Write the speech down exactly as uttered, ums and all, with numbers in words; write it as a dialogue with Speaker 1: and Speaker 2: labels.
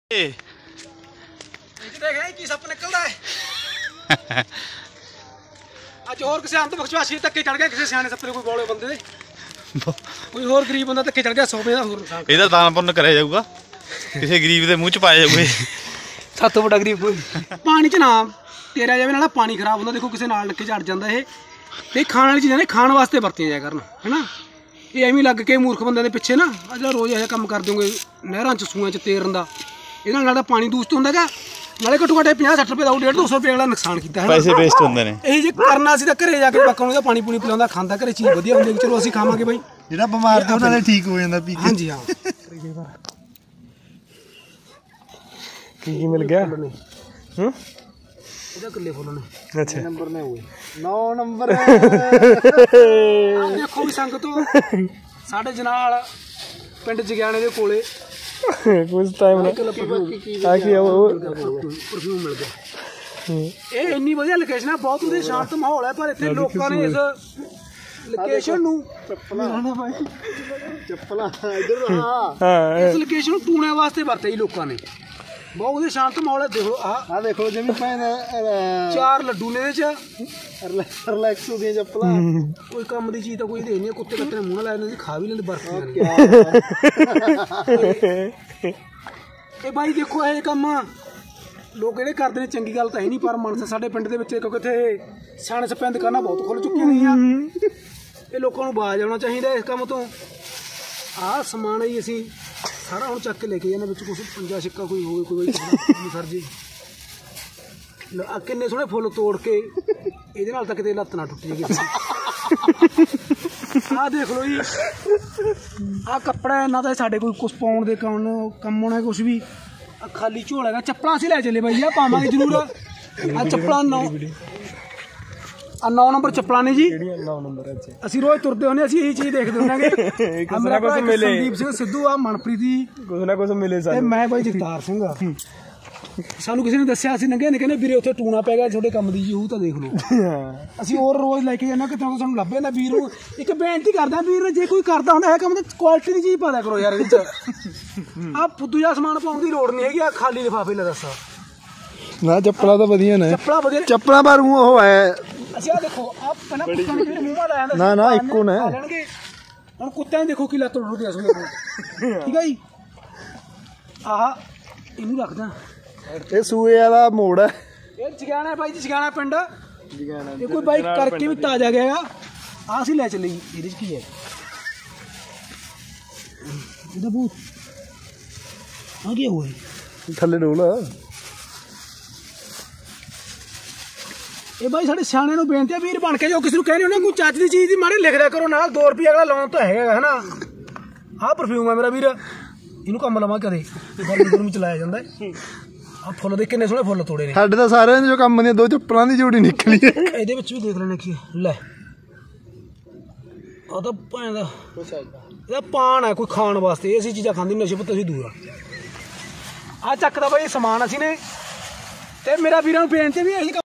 Speaker 1: की सप निकलदा है अज होर किसी अंत बख्शवासी धक्के चढ़ गया किसी सियाने सप्पे कोई बौले बंदे दे कोई होर गरीब बंदा धक्के चढ़ गया सौ रुपये दा होर
Speaker 2: ਇਹਦਾ ਦਾਨ ਪੁੰਨ ਕਰਿਆ ਜਾਊਗਾ ਕਿਸੇ ਗਰੀਬ ਦੇ ਮੂੰਹ ਚ ਪਾਇਆ ਜਾਊਗਾ
Speaker 1: ਸਭ ਤੋਂ ਵੱਡਾ ਗਰੀਬ ਕੋਈ ਪਾਣੀ ਚ ਨਾ ਤੇਰਾ ਜਾਵੇ ਨਾਲ ਪਾਣੀ ਖਰਾਬ ਹੁੰਦਾ ਦੇਖੋ ਕਿਸੇ ਨਾਲ ਲੱਗੇ ਝੜ ਜਾਂਦਾ ਇਹ ਤੇ ਖਾਣ ਵਾਲੀ ਚੀਜ਼ਾਂ ਨੇ ਖਾਣ ਵਾਸਤੇ ਵਰਤੀਆਂ ਜਾਇਆ ਕਰਨ ਹੈਨਾ ਇਹ ਐਵੇਂ ਲੱਗ ਕੇ ਮੂਰਖ ਬੰਦਿਆਂ ਦੇ ਪਿੱਛੇ ਨਾ ਅੱਜ ਰੋਜ਼ ਇਹ ਕੰਮ ਕਰ ਦਿਓਗੇ ਨਹਿਰਾਂ ਚ ਸੂਆਂ ਚ ਤੇਰਨ ਦਾ ਇਹਨਾਂ ਨਾਲ ਪਾਣੀ ਦੂਸ਼ਿਤ ਹੁੰਦਾ ਹੈਗਾ ਨਾਲੇ ਘੱਟੋ ਘੱਟ ਪੰਜਾਹ ਸੱਠ ਰੁਪਏ ਦਾ ਡੇਢ ਦੋ ਸੌ ਰੁਪਏ ਵਾਲਾ ਨੁਕਸਾਨ ਕੀਤਾ ਹੈ
Speaker 2: ਪੈਸੇ ਵੇਸਟ ਹੁੰਦੇ ਨੇ ਇਹ
Speaker 1: ਜੇ ਕਰਨਾ ਸੀ ਤਾਂ ਘਰੇ ਜਾ ਕੇ ਲੋਕਾਂ ਨੂੰ ਪਾਣੀ ਪੂਣੀ ਪਿਲਾਉਂਦਾ ਖਾਂਦਾ ਘਰੇ ਚੀਜ਼ ਵਧੀਆ ਹੁੰਦੀ ਚਲੋ ਅਸੀਂ ਖਾਵਾਂਗੇ ਬਾਈ
Speaker 3: ਜਿਹੜਾ ਬਿਮਾਰ ਤੇ ਉਹਨਾਂ ਨੇ ਠੀਕ ਹੋ ਜਾਂਦਾ ਪੀ ਕੇ
Speaker 1: ਹਾਂਜੀ ਹਾਂ
Speaker 3: ਕੀ ਕੀ ਮਿਲ ਗਿਆ
Speaker 1: ਹੂੰ ਇਹਦਾ ਕਿੱਲੇ ਫੁੱਲ ਨੇ
Speaker 3: ਅੱਛਾ
Speaker 1: ਨੰਬਰ ਨੇ ਹੋਏ
Speaker 3: ਨੌ ਨੰਬਰ
Speaker 1: ਦੇਖੋ ਵੀ ਸੰਗਤੋਂ ਸਾਡੇ ਜਨਾਲ ਪਿੰਡ ਜਗਿਆਣੇ ਦੇ ਕੋਲੇ
Speaker 3: ਕੁਝ ਟਾਈਮ ਨਾ ਆ ਕੀ ਉਹ
Speaker 1: ਪਰਫਿਊਮ ਮਿਲ ਗਿਆ ਇਹ ਇੰਨੀ ਵਧੀਆ ਲੋਕੇਸ਼ਨ ਹੈ ਬਹੁਤ ਵਧੀਆ ਸ਼ਾਂਤ ਮਾਹੌਲ ਹੈ ਪਰ ਇੱਥੇ ਲੋਕਾਂ ਨੇ ਇਸ ਲੋਕੇਸ਼ਨ ਨੂੰ
Speaker 3: ਚੱਪਲਾਂ ਇਧਰ
Speaker 1: ਹਾਂ ਇਸ ਲੋਕੇਸ਼ਨ ਨੂੰ ਟੂਣੇ ਵਾਸਤੇ ਵਰਤਿਆ ਜੀ ਲੋਕਾਂ ਨੇ ਬਹੁਤ ਵਧੀਆ ਸ਼ਾਂਤ ਮਾਹੌਲ ਹੈ ਦੇਖੋ ਆ
Speaker 3: ਆ ਦੇਖੋ ਜਿਵੇਂ ਭੈਣ
Speaker 1: ਚਾਰ ਲੱਡੂ ਨੇ ਇਹਦੇ ਚ
Speaker 3: ਰਿਲੈਕਸ ਹੋ ਗਈਆਂ ਚੱਪਲਾਂ
Speaker 1: ਕੋਈ ਕੰਮ ਦੀ ਚੀਜ਼ ਤਾਂ ਕੋਈ ਦੇ ਨਹੀਂ ਕੁੱਤੇ ਕੱਤੇ ਨੇ ਮੂੰਹ ਨਾਲ ਲਾਏ ਨੇ ਖਾ ਵੀ ਲੈਂਦੇ ਬਰਫ ਇਹ ਬਾਈ ਦੇਖੋ ਇਹ ਕੰਮ ਲੋਕ ਜਿਹੜੇ ਕਰਦੇ ਨੇ ਚੰਗੀ ਗੱਲ ਤਾਂ ਹੈ ਨਹੀਂ ਪਰ ਮਨਸਾ ਸਾਡੇ ਪਿੰਡ ਦੇ ਵਿੱਚ ਕਿਉਂਕਿ ਇੱਥੇ ਸਿਆਣੇ ਸੱਪਿਆਂ ਦੀ ਦੁਕਾਨਾਂ ਬਹੁਤ ਖੁੱਲ ਚੁੱਕੀਆਂ ਗਈਆਂ ਇਹ ਲੋਕਾਂ ਨੂੰ ਬਾਜ਼ ਆਉਣਾ ਚਾਹੀਦਾ ਇਸ ਕੰਮ ਤੋਂ ਆਹ ਸਮਾਨ ਹੀ ਅਸੀਂ ਸਾਰਾ ਹੁਣ ਚੱਕ ਕੇ ਲੈ ਕੇ ਜਾਂਦੇ ਵਿੱਚ ਕੁਛ ਪੰਜਾ ਸਿੱਕਾ ਕੋਈ ਹੋਵੇ ਕੋਈ ਸਰ ਜੀ ਆ ਕਿੰਨੇ ਸੋਹਣੇ ਫੁੱਲ ਤੋੜ ਕੇ ਇਹਦੇ ਨਾਲ ਤਾਂ ਕਿਤੇ ਲੱਤ ਨਾ ਟੁੱਟ ਜਾਏਗੀ ਆਹ ਦੇਖ ਲਓ ਜੀ ਆਹ ਕੱਪੜਾ ਇਹਨਾਂ ਦਾ ਸਾਡੇ ਕੋਈ ਕੁਛ ਪਾਉਣ ਦੇ ਕੰਮ ਕੰਮ ਹੋਣਾ ਕੁਛ ਵੀ ਆ ਖਾਲੀ ਝੋਲਾ ਹੈਗਾ ਚੱਪਲਾਂ ਅਸੀਂ ਲੈ ਚੱਲੇ ਬਾਈ ਆ ਪਾਵਾਂਗੇ ਜ਼ਰੂਰ ਆ ਚੱਪਲਾਂ ਨੌ ਆ ਨੌ ਨੰਬਰ ਚੱਪਲਾਂ ਨੇ ਜੀ
Speaker 3: ਨੌ ਨੰਬਰ ਅੱਛਾ
Speaker 1: ਅਸੀਂ ਰੋਜ਼ ਤੁਰਦੇ ਹੁੰਦੇ ਅਸੀਂ ਇਹੀ ਚੀਜ਼ ਦੇਖਦੇ ਹੁੰਦਾਂਗੇ
Speaker 3: ਕੁਛ ਨਾ ਕੁਛ ਮਿਲੇ
Speaker 1: ਸੰਦੀਪ ਸਿੰਘ ਸਿੱਧੂ ਆ ਮਨਪ੍ਰੀਤ ਜੀ
Speaker 3: ਕੁਛ ਨਾ ਕੁਛ ਮਿਲੇ
Speaker 1: ਤੇ
Speaker 3: ਸਾਨੂੰ
Speaker 1: ਮੈਂ ਬਾਈ ਜਗਤਾਰ ਸਿੰਘ ਆ ਸਾਨੂੰ ਕਿਸੇ ਨੇ ਦੱਸਿਆ ਅਸੀਂ ਨੰਗੇ ਨੇ ਕਹਿੰਦੇ ਵੀਰੇ ਉੱਥੇ ਟੂਣਾ ਪੈ ਗਿਆ ਤੁਹਾਡੇ ਕੰਮ ਦੀ ਜੀ ਉਹ ਤਾਂ ਦੇਖ ਲਓ ਅਸੀਂ ਹੋਰ ਰੋਜ਼ ਲੈ ਕੇ ਜਾਂਦੇ ਕਿਤੇ ਸਾਨੂੰ ਲੱਭ ਜਾਂਦਾ ਵੀਰ ਨੂੰ ਇੱਕ ਬੇਨਤੀ ਕਰਦਾ ਵੀਰ ਜੇ ਕੋਈ ਕਰਦਾ ਹੁੰਦਾ ਹੈ ਕੰਮ ਤਾਂ ਕੁਆਲਿਟੀ ਦੀ ਚੀਜ਼ ਪਾ ਦਿਆ ਕਰੋ ਯਾਰ ਇਹਦੇ ਚ ਆ ਫੁੱਦੂ ਜਿਹਾ ਸਮਾਨ ਪਾਉਣ ਦੀ ਲੋੜ ਨਹੀਂ ਹੈਗੀ ਆ ਖਾਲੀ ਲਿਫਾਫੇ ਲੈ ਦੱਸ
Speaker 3: ਨਾ ਚੱਪਲਾਂ ਤਾਂ ਵਧੀਆ ਨੇ
Speaker 1: ਚੱਪਲਾਂ ਵਧੀਆ
Speaker 3: ਚੱਪਲਾਂ ਪਰ ਉਹ ਹੈ
Speaker 1: ਅਸੀਂ ਆ ਦੇਖੋ ਆ ਪਹਿਲਾਂ ਕੁੱਤਿਆਂ ਨੇ ਜਿਹੜੇ ਮੂੰਹ ਲਾਇਆ
Speaker 3: ਨਾ ਨਾ ਇੱਕੋ ਨੇ
Speaker 1: ਲੈਣਗੇ ਹੁਣ ਕੁੱਤਿਆਂ ਨੇ ਦੇਖੋ ਕੀ ਲੱਤ ਟੁੱਟਦੀ ਆ ਸੋਏ ਠੀਕ ਹੈ ਜੀ ਆਹ ਇਹਨੂੰ ਰੱਖਦਾ
Speaker 3: ਇਹ ਸੂਏ ਵਾਲਾ ਮੋੜ ਹੈ
Speaker 1: ਇਹ ਜਗਾਣਾ ਬਾਈ ਜੀ ਜਗਾਣਾ ਪਿੰਡ ਇਹ ਕੋਈ ਬਾਈ ਕਰਕੇ ਵੀ ਤਾਜ਼ਾ ਗਿਆ ਆ ਅਸੀਂ ਲੈ ਚੱਲੇ ਜੀ ਇਹਦੇ ਚ ਕੀ ਹੈ ਇਹਦਾ ਬੂਤ ਆ ਗਿਆ ਹੋਏ
Speaker 3: ਥੱਲੇ ਡੋਲ
Speaker 1: ਇਹ ਬਾਈ ਸਾਡੇ ਸਿਆਣਿਆਂ ਨੂੰ ਬੇਨਤੀ ਹੈ ਵੀਰ ਬਣ ਕੇ ਜੋ ਕਿਸੇ ਨੂੰ ਕਹਿੰਦੇ ਹੋ ਨਾ ਕੋਈ ਚੱਜ ਦੀ ਚੀਜ਼ ਦੀ ਮਾਰੇ ਲਿਖਦਾ ਕਰੋ ਨਾਲ ਦੋ ਰੁਪਏ ਅਗਲਾ ਲਾਉਣ ਤਾਂ ਹੈਗਾ ਹੈ ਨਾ ਆਹ ਪਰਫਿਊਮ ਹੈ ਮੇਰਾ ਵੀਰ ਇਹਨੂੰ ਕੰਮ ਲਵਾਂ ਕਦੇ ਗਰਮੀ ਵਿੱਚ ਚਲਾਇਆ ਜਾਂਦਾ ਆ ਫੁੱਲ ਦੇ ਕਿੰਨੇ ਸੋਹਣੇ ਫੁੱਲ ਤੋੜੇ ਨੇ
Speaker 3: ਸਾਡੇ ਤਾਂ ਸਾਰਿਆਂ ਦੇ ਜੋ ਕੰਮ ਦੀਆਂ ਦੋ ਚੱਪਲਾਂ ਦੀ ਜੋੜੀ ਨਿਕਲੀ ਹੈ
Speaker 1: ਇਹਦੇ ਵਿੱਚ ਵੀ ਦੇਖ ਲੈਣੇ ਕੀ ਲੈ ਆ ਤਾਂ ਭੈਣ ਦਾ ਇਹਦਾ ਪਾਨ ਹੈ ਕੋਈ ਖਾਣ ਵਾਸਤੇ ਅਸੀਂ ਚੀਜ਼ਾਂ ਖਾਂਦੇ ਨਸ਼ੇ ਪੱਤੇ ਅਸੀਂ ਦੂਰ ਆ ਆ ਚੱਕਦਾ ਬਾਈ ਸਮਾਨ ਅਸੀਂ ਨੇ ਤੇ ਮੇਰਾ ਵੀਰਾਂ ਨੂੰ ਬੇਨਤੀ ਵੀ ਇਹੀ